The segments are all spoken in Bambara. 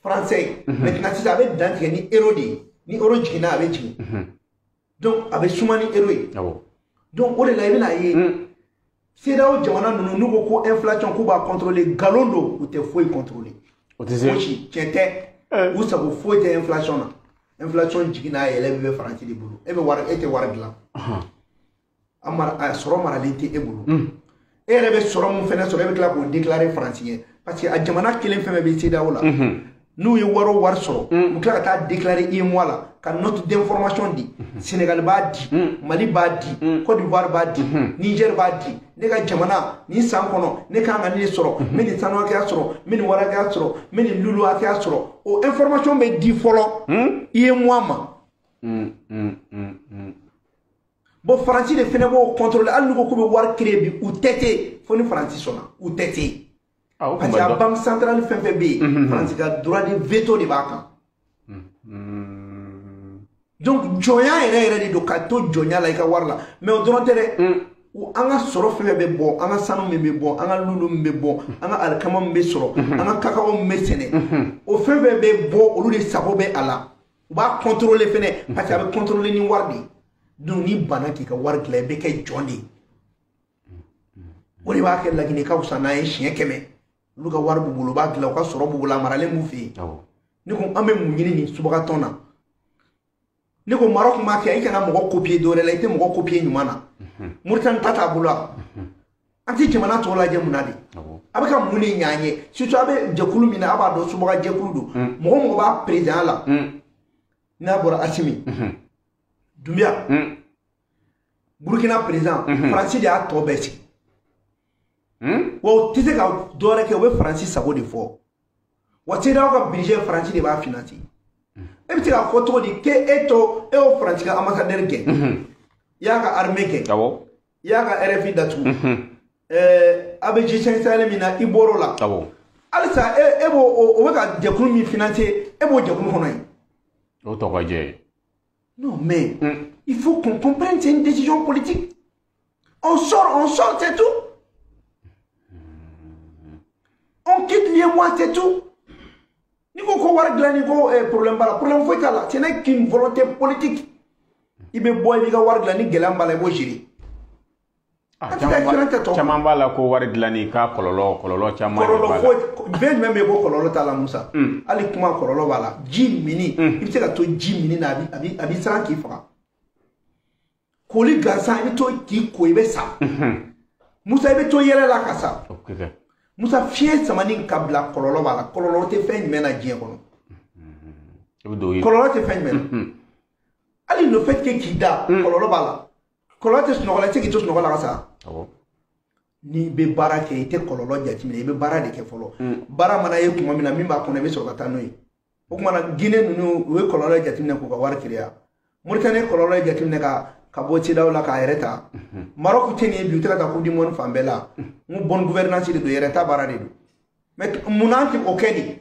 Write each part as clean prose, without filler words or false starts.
français. Maintenant, si ça avait dans ni érudit, ni origine avec lui. Donc, avec Soumani héroï. Donc, on est là, c'est là où nous avons inflation qui va contrôler Galondo ou te faut contrôler. Aussi, tiens, où ça vous faut être inflation. Inflation, jigina élève français de boulot. Et bien, était wargla. Amara soro maralité et boulot. Et elle avait soro mon fenêtre sur avec la pour déclarer français. Parce que à Djamana qui fait mes c'est là. Nous y waro war soro. Nous cla déclarer et moi là. Quand notre d'information dit Sénégal ba dit, Mali ba dit, Côte d'Ivoire ba dit, Niger ba dit. Nega Djamana ni sankono, ne ka ngani soro, meni sanwa ka soro, meni wara ka soro, meni lulu ka soro. O information be dit folo. Et moi ma. Bon, Francis de Fénébo contrôle, à nous beaucoup de war créer ou tété, faut nous Francis sonna, ou tété. Parce que la Banque centrale fait B, Francis a droit de veto de vacances. Donc, Joya est de Kato, Joya like a warla. Mais au droit de ou anga soro fait bon, anga sano me bon, anga lulu me bon, anga alkama me soro, anga kakao me sene. Au fait be bon, au lieu de sabobe ala. Ou va contrôler fene, parce qu'il va contrôler ni wardi. Donc, ni bana qui ka war glebe ke Johnny. On va que la Guinée Kausana et chien keme. Luka war bubulo ba gla ka soro bubula marale mu fi. Ni ko ambe mu nyini ni subaka tona. Ni ko Maroc ma ke ay kana mo copier do relate mo copier nyumana. Murtan tata bula. Anti jamana to la jamuna di. Abaka muni nyanye. Surtout abe jakulu mina aba do subaka jakulu do. Mo ba président la. Na bora Assimi. Doumbia. Burkina président Francis de a tobesi. Wow, tu sais que doit que Francis sabo de fort. What tu as que budget Francis de va financer. Et puis la photo dit que eto et au Francis ambassadeur ke. Yaga armée ke. Yaga RFI datu. Abeji Saint-Salem mina Iborola. Alsa ebo o ka jakulu mi financer ebo jakulu honoy. O to kwaje. Non mais il faut qu'on comprenne c'est une décision politique. On sort c'est tout. On quitte les mois, c'est tout. Nous avons problème. Problème, ce n'est qu'une volonté politique. Il me boit, il va y avoir des gérer. Chamambala ko wari glani ka kololo chamambala. Kololo ben même ebo kololo tala Musa. Ali kuma kololo bala. Jim mini. Il sait que to Jim mini na abi sara ki fera. Koli gansa ibi to ki ko ibe sa. Musa ibe to yele la kasa. Okay. Musa fier samani kabla kololo bala. Kololo te fait mena dien kono. Kololo te fait mena. Ali le fait que kida kololo bala. Kololo te snogola te ki to snogola kasa. Ni be bara ke ite kololo jatimine be bara de ke folo. Bara mana ye kuma mina mimba kono be so kata noyi. O kuma na Guinée nunu we kololo jatimine ko ka war kriya. Mauritanie kololo jatimine ka boti dawla ka ereta. Maroc teni bi utaka ko di mon fambela. Mu bonne gouvernance de ereta bara de. Mais munanti okedi.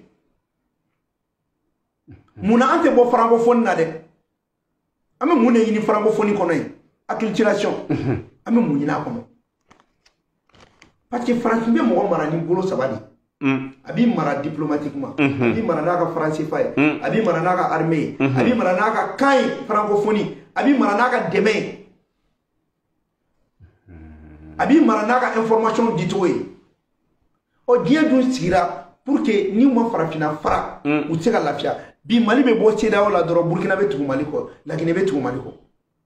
Munanti bo francophone na de. Ame mune yini francophonie kono yi. Acculturation. Ame munina kono. Parce que France bien mo mara ni bolo sabadi. Abi mara diplomatiquement. Abi mara naka français fay. Abi mara naka armée. Abi mara naka kai francophonie. Abi mara naka demain. Abi mara naka information ditoué. O dia dun sira pour que ni mo farafina fara ou tseka lafia. Bi Mali be bo tseda wala doro Burkina be tugu Mali ko. La Guinée be tugu Mali ko.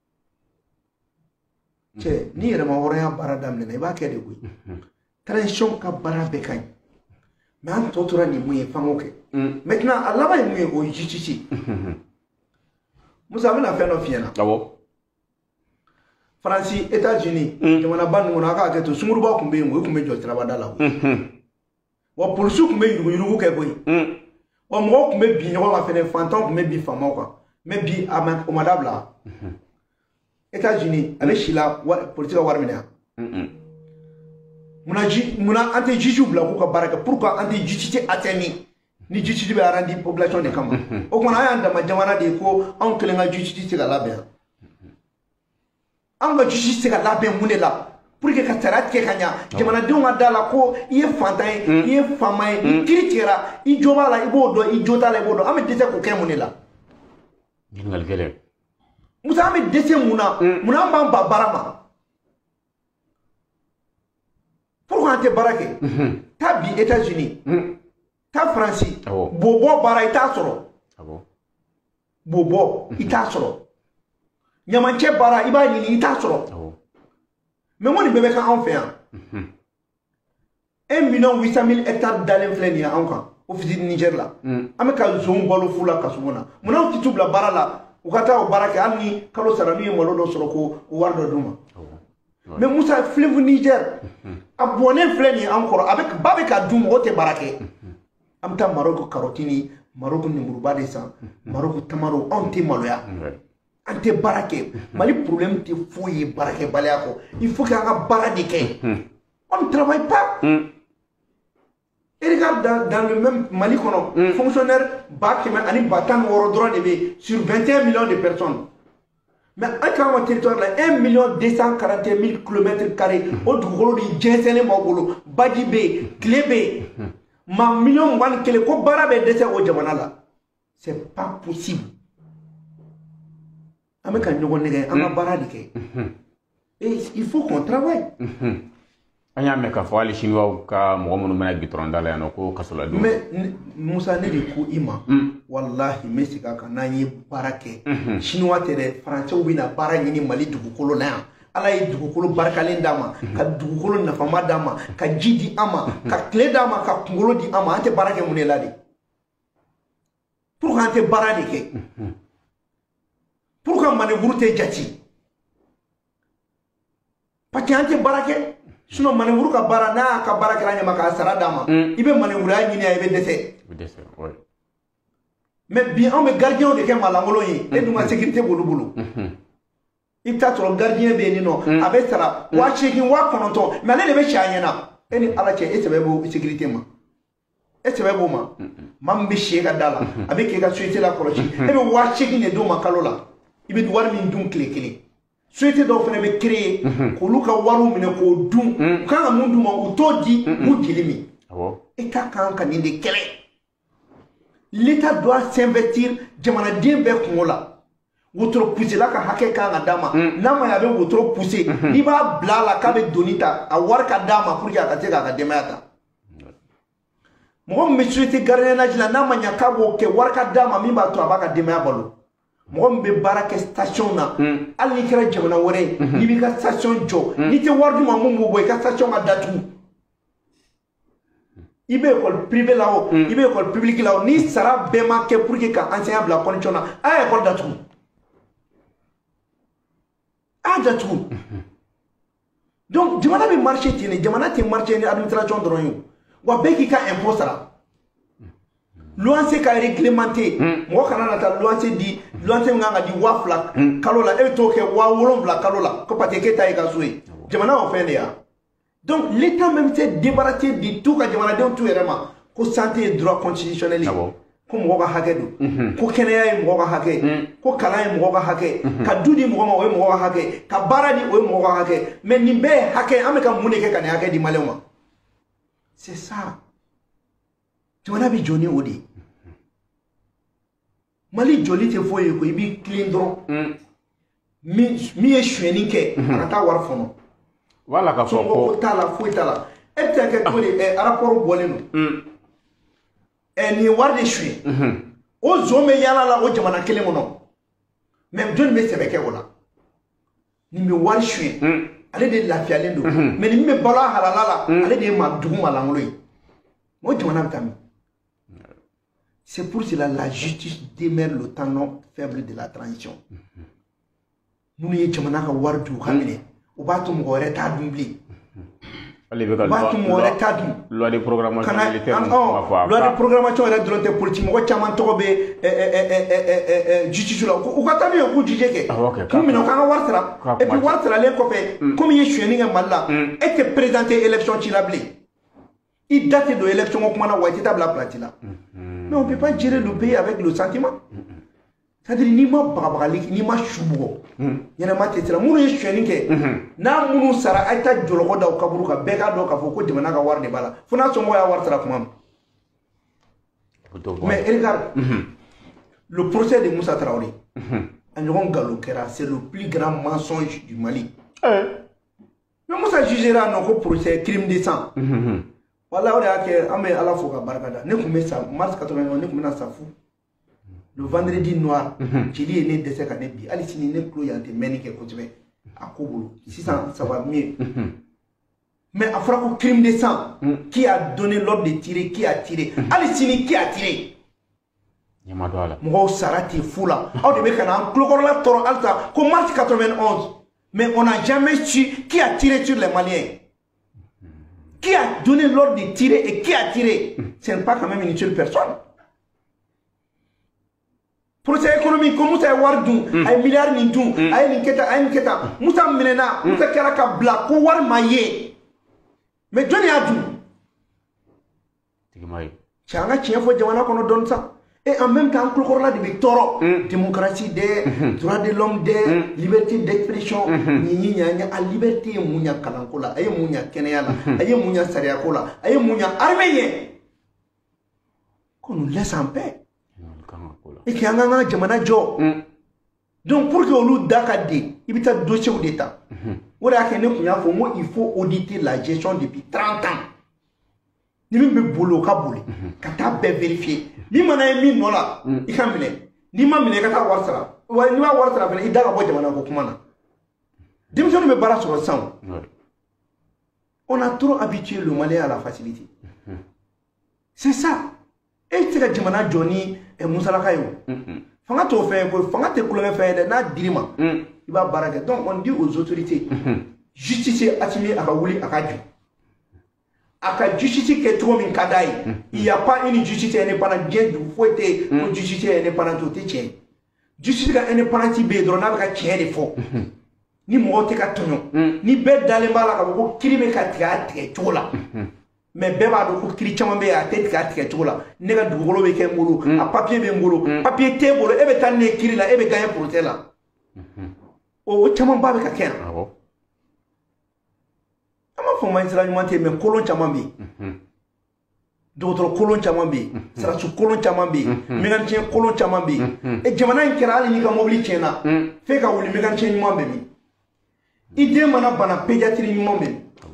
Che ni yere ma woroya bara damne na ba kede ko. Transition ka bara bekay. Mais en tout cas ni mouye fangoke. Maintenant Allah va mouye o jichichi. Musa bena feno fiena. Abo. France, États-Unis, jamana ban ngona ka ke to sumuruba kumbe ngo kumbe jo trabada la. Wa polisu kumbe yurugu ke boy. Wa mo kumbe bi nyo ma fene fantan kumbe bi fama kwa. Mais bi ama omadabla. États-Unis, avec Chila politique war mina. Muna ante jiju bla ko ka baraka pourquoi ante justice ateni ni justice be arandi population de kama o kona aya ndama jamana de ko an kelenga justice ga labe an ga justice ga labe munela pour que ka sara tigɛ ka ɲa jamanadenw ka da la ko i ye fantan ye i ye faama ye i kiri tigɛra i jo b'a la i b'o dɔn i jo t'a la i b'o dɔn an bɛ dɛsɛ k'o kɛ mun de la ɲininkali gɛlɛn Musa an bɛ dɛsɛ mun na munna an b'an ba baara ma pourquoi an tɛ baara kɛ taa bi États-Unis taa Faransi bobɔ baara i t'a sɔrɔ bobɔ i t'a sɔrɔ ɲamancɛ baara i b'a ɲini i t'a sɔrɔ mais mun de bɛ kɛ anw fɛ yan 1,800,000 hectares dalen filɛ nin ye anw kan office Niger la an bɛ ka nson balo fu la kaso na munna u tɛ t'u bila baara la u ka taa o baara kɛ hali ni kalo sara n'u ye malo dɔ sɔrɔ ko wari dɔ d'u ma mais Musa fleuve Niger a bɔnnen filɛ nin ye an kɔrɔ ba bɛ ka dun mɔgɔ tɛ baara kɛ an bɛ taa Maroc carotte ni Maroc lemuruba de san Maroc tamaro anw tɛ maloya an tɛ baara kɛ Mali problème tɛ foyi ye baarakɛbaliya kɔ il faut que an ka baara de kɛ on ne travaille pas et regarde dans le même Mali kɔnɔ fonctionnaire 100 ani 16 dɔrɔn de bɛ sur 21 millions de personnes mais an ka anw territoire la 1,241,000 km² o dugukolo de jɛnsɛnlen b'aw bolo baji bɛ yen tile bɛ yen maa 21,000,000 ko baara bɛ dɛsɛ o jamana la c'est pas possible an bɛ ka ɲɔgɔn nɛgɛ an ka baara de kɛ et il faut qu'on travaille an y'a mɛn k'a fɔ hali chinois ka mɔgɔ minnu bɛna gitɔrɔn da la yan nɔ ko kasoladon mais Musa ne de ko i ma wallahi n bɛ segin a kan n'an ye baara kɛ chinois tɛ dɛ faransɛw bɛna baara ɲini Mali dugukolo la yan Ala ye dugukolo barikalen d'a ma ka dugukolo nafama d'a ma ka ji di an ma ka tile d'a ma ka kunkolo di an ma an tɛ baara kɛ mun de la de pourquoi an tɛ baara de kɛ pourquoi manœuvre tɛ jate parce que an tɛ baara kɛ sinon manœuvre ka baara n'a ka baara kɛra ɲama k'a sara d'a ma i bɛ manœuvre ya ɲini i bɛ dɛsɛ mais bi an bɛ gardien de kɛ maalankolon ye e dun ka sécurité b'olu bolo i bɛ taa sɔrɔ gardien bɛ yen nɔ a bɛ sara 8,000 9,000 mais ale de bɛ si a ɲɛna e ni Ala cɛ e sɛbɛ b'o sécurité ma e sɛbɛ b'o ma maa min bɛ si ka da la a bɛ k'e ka société la kɔlɔsi e bɛ 8,000 de d'o ma kalo la i bɛ wari min dun tile kelen société dɔw fana bɛ créer k'olu ka wariw minɛ k'o dun u kan ka mun d'u ma u t'o di u jeli min État kan ka nin de kɛlɛ l'État doit s'investir jamanaden bɛɛ kungo la wotoro poussé la ka hakɛ kan ka d'a ma n'a ma a bɛ wotoro poussé n'i b'a bila a la k'a bɛ doni ta a wari ka d'a ma pour que a ka se k'a ka denbaya ta mɔgɔ min bɛ société gardiennage la n'a ma ɲɛ k'a b'o kɛ wari ka d'a ma min b'a to a b'a ka denbaya balo mɔgɔ min bɛ baara kɛ station na hali n'i kɛra jamana wɛrɛ ye n'i b'i ka station jɔ n'i tɛ wari d'u ma mun b'o bɔ i ka station ka datugu i bɛ école privée la o i bɛ école publique la o ni sara bɛɛ ma kɛ pour que ka enseignant bila condition na a ye école datugu a datugu donc jamana bɛ marché ten de jamana tɛ marché ni administration dɔrɔn ye wa bɛɛ k'i ka impôt sara loyer ka réglementé mɔgɔ kana na taa loyer di loyer min kan ka di 2,000 kalo la e bɛ t'o kɛ 7,000 kalo la ko parce que k'e ta ye ka so ye jamana y'o fɛn de ya donc l'État même s'est débarrassé de tout ka jamanadenw t'u yɛrɛ ma ko santé ye droit constitutionnel ye ko mɔgɔ ka hakɛ don ko kɛnɛya ye mɔgɔ ka hakɛ ko kalan ye mɔgɔ ka hakɛ ka du di mɔgɔ ma o ye mɔgɔ ka hakɛ ka baara di o ye mɔgɔ ka hakɛ mais nin bɛɛ ye hakɛ an bɛ ka mun de kɛ ka nin hakɛ di maliyɛnw ma c'est ça jamana bɛ jɔ ni o de ye Mali joli tɛ foyi ye ko i b'i tilen dɔrɔn min ye sonyɛni kɛ a ka taa wari fɔnɔ wala ka fɔ ko t'a la foyi t'a la e bɛ taa kɛ cogo di rapport bɔlen don nin ye wari de suɲɛ o zon bɛ yaala la o jamana kelen kɔnɔ mais jɔnni bɛ sɛbɛ kɛ o la nin bɛ wari suɲɛ ale de lafiyalen don mais nin bɛ balo a halala la ale de ye dugu maalankolon ye o jamana bɛ taa min. C'est pour cela que la justice demeure le talon faible de la transition. Nous ne sommes pas wari du kamine. O b'a to mɔgɔ wɛrɛ t'a dun bilen. O b'a to mɔgɔ wɛrɛ t'a dun. Loi de programmation militaire. Loi de programmation yɛrɛ dɔrɔn tɛ politique mɔgɔ caman tɔgɔ bɛ justice la. U ka taa n'u ye k'u juge kɛ. K'u minɛ u k'an ka wari sara. Et puis wari saralen kɔfɛ comme i ye sonyɛni kɛ Mali la e tɛ présenter élection ci la bilen. I date de l'élection au moment où il était à la place là. Mais on ne peut pas gérer le pays avec le sentiment. c'est-à-dire ni ma bagabagali ni ma shubo yana ma tetira munu ye shweni ke na munu sara ayta jologo da kaburu ka bega do ka foko demana ka war de bala funa songo ya war tara kuma mais regarde le procès de Moussa Traoré Andron Galokera c'est le plus grand mensonge du Mali mais Moussa jugera non ko procès crime de sang voilà on a que amé ala foka barkada ne kumé ça mars 81 ne kumé na safu le vendredi noir Chili est né de cette année bi ali sini ne klo yante menike ko tibé akobolo 600 ça va mieux mais à frappé crime de sang qui a donné l'ordre de tirer qui a tiré ali sini qui a tiré Yamadwala mo sarati fula au de kana klokorola toro alta ko mars 91 mais on n'a jamais su qui a tiré sur les Maliens. Qui a donné l'ordre de tirer et qui a tiré? Ce n'est pas quand même une seule personne. Procès économique, comme Moussa Wardou, un milliard ni tout, un Nketa, Moussa Menena, Moussa Karaka Bla, Kouar Maye. Mais Johnny Adou. C'est un chien faut Jawana qu'on donne ça. Et en même temps, Clokorola de Victor, démocratie des droits de l'homme des liberté d'expression, a liberté Mounia Kalankola, aye Mounia Kenyala, aye Mounia Sariakola, aye Mounia arménien. Qu'on nous laisse en paix. Et qu'il y a un Jamana Joe. Donc pour que l'on Dakade, il y a un dossier d'État. Il faut auditer la gestion depuis 30 ans. Ni min be bolo ka boli ka ta be vérifier ni mana mi no la I kan mine ni ma mine ka ta warsara wa ni ma warsara fene I daga bo jamana ko kuma na démission me bara sur le sang. On a trop habitué le Malien à la facilité. C'est ça. Et c'est que jamana Johnny et Moussa Lakayo fanga to fait ko fanga te kulo fait na dirima il va baraka. Donc on dit aux autorités justice atimi aka wuli aka ju aka justice qui est trop min kadai. Il n'y a pas une justice indépendante du fouetté ou justice indépendante au tien. Justice indépendante be dron na ka tien de fo. Ni mo te ka tonyo. Ni be dale mala ka ko crime ka tia tola. Mais be ba do ko kiri chama be a tete ka tia tola. Ne ga dugolo be ke ngolo, a papier be ngolo, papier te bolo e be tan ne kiri la e be gagner procès la. O chama ba be ka ken. Faut m'installer mais colon chamambi d'autres colon chamambi sera sous colon chamambi méganchien colon chamambi et jamana inkera ni ka mobili chena fait ka wuli méganchien ni mambe mi idée mana bana pédiatrie ni mambe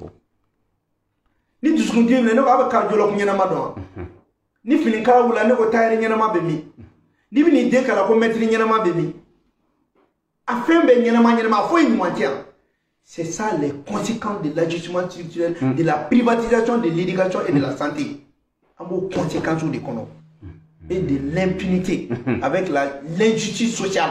ni duskundi ne ko aba cardiologue nyana madon ni fini kala wula ne ko tayre nyana mambe mi ni bini de kala ko metri nyana mambe mi afembe nyana ma fo ni mwantia. C'est ça les conséquences de l'ajustement structurel, de la privatisation de l'éducation et de la santé. En vos conséquences des économies. Et de l'impunité avec l'injustice sociale.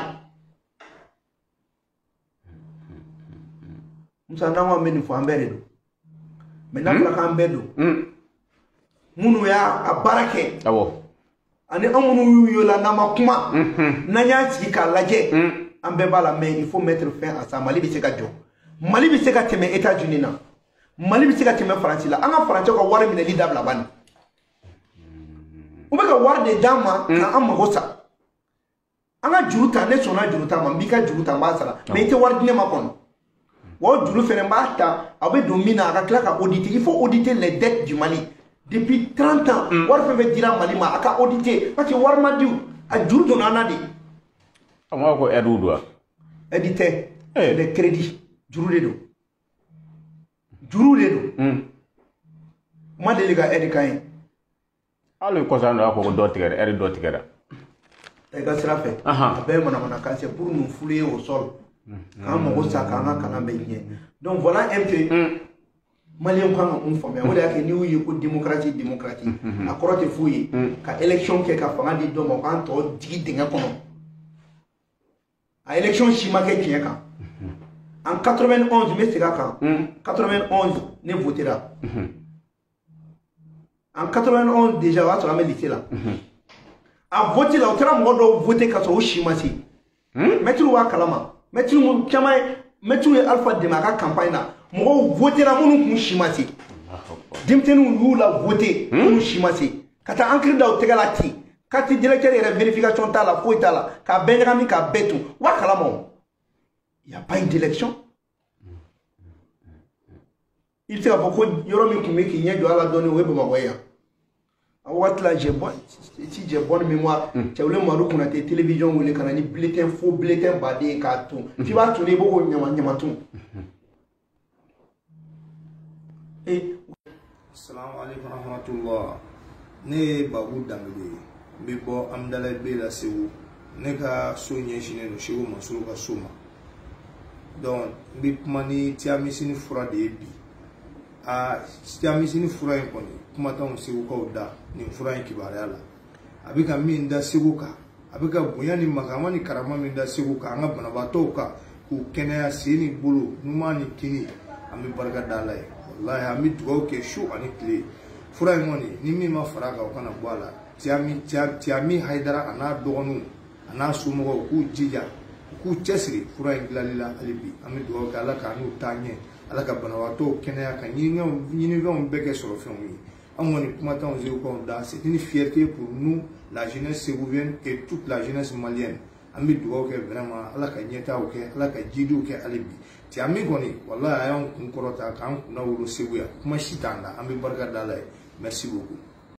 Nous avons amené une fois en Béredo. Maintenant, nous avons amené nous avons à Baraké. Ah bon? On est en la Namakuma. Nanya Sika Laje. En Bébala, mais il faut mettre fin à ça. Mali Bisekajo. Mali bi se ka teme États-Unis na Mali bi se ka teme France la anga France ko war mi ne li dabla ban o be ka war de dama ka amma gosa anga juruta ne sona juruta ma mbika juruta ma sala mais te war dine ma kon wo juru fere mbata abe do mina ka klaka auditer il faut auditer les dettes du Mali depuis 30 ans war fe dira Mali ma aka auditer parce que war ma diu a juru do nana di ama ko edudwa éditer les crédits juru de do ma deliga edi kain allo ko sa ndo ko do tigere eri do tigere e ga sira fe abe mana ka c'est pour nous fouler au sol quand mo sa kana kana be nye donc voilà un peu malien kan on fami o da ke ni wi ko démocratie akorote fuyi ka élection ke ka fanga di do mo kan to digi dinga kono a élection chima ke kieka en 91, mais c'est quand 91, ne voté là. En 91, déjà, on a lycée là. A voté là, on a voté quand on a chimasi. Mettez-le à Kalama. Mettez-le Alpha Demara campagne là. On a voté là, on a chimasi. Dimtenu nous la voté, on a chimasi. Quand on a ancré dans le Tegalati, Kati directeur yɛrɛ vérification t'a la foyi t'a la k'a bɛɛ ɲagami k'a bɛɛ tun wa kalama o il y a pas une direction il se k'a fɔ ko yɔrɔ min tun bɛ k'i ɲɛ jɔ a la dɔɔni o ye Bamakɔ ye yan a waati la j'ai bonne mémoire cɛ wele Madu Konate télévision wele ka na ni bulletin faux bulletin baden k'a tun f'i b'a tun i b'o ɲama tun Assalamu alaikum warahmatullah ne Babu Dambele n bɛ bɔ Amdala B la Segu ne ka so ɲɛsinnen don Segu Masuru ka so ma donc n bɛ kuma ni tiyamisini fura de ye bi tiyamisini fura in kɔni kuma t'anw Segukaw da nin fura in kibaruya la a bɛ ka min da Segu kan a bɛ ka bonya ni makama ni karama min da Segu kan an ka banabaatɔw kan k'u kɛnɛya sen ni bolo numan ni kini an bɛ barika da Ala ye wallahi an bɛ dugawu kɛ su ani tile fura in kɔni ni min ma fara kan o kana bɔ a la Tiyami Hayidara a n'a dɔgɔninw a n'a somɔgɔw k'u jija k'u cɛsiri fura in dilanli la hali bi an bɛ dugawu kɛ Ala ka n'u taa ɲɛ Ala ka banabaatɔw kɛnɛya ka ɲinifɛnw bɛɛ kɛ sɔrɔfɛnw ye an kɔni kuma t'anw Segukaw da c'est une fierté pour nous la jeunesse ségovienne et toute la jeunesse malienne an bɛ dugawu kɛ vraiment Ala ka ɲɛtaw kɛ Ala ka jidiw kɛ hali bi Tiyami kɔni wallahi a y'an kun kɔrɔta k'an kunna wolo Segu yan kuma si t'an na an bɛ barika da Ala ye merci beaucoup